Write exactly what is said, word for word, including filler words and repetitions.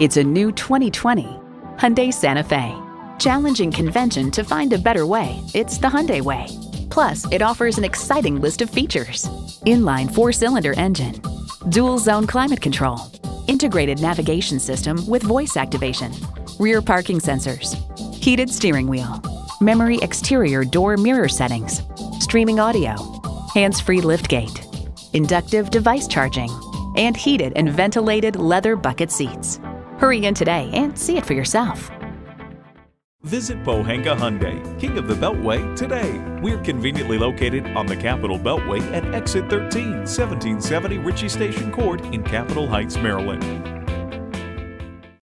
It's a new twenty twenty Hyundai Santa Fe. Challenging convention to find a better way, it's the Hyundai way. Plus, it offers an exciting list of features. Inline four-cylinder engine, dual-zone climate control, integrated navigation system with voice activation, rear parking sensors, heated steering wheel, memory exterior door mirror settings, streaming audio, hands-free liftgate, inductive device charging, and heated and ventilated leather bucket seats. Hurry in today and see it for yourself. Visit Pohanka Hyundai, King of the Beltway, today. We're conveniently located on the Capitol Beltway at Exit thirteen, seventeen seventy Ritchie Station Court in Capitol Heights, Maryland.